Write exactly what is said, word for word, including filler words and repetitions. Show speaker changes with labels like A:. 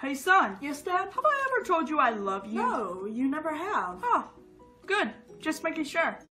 A: Hey son,
B: Yes, Dad?
A: have I ever told you I love you?
B: No, you never have.
A: Oh, good. Just making sure.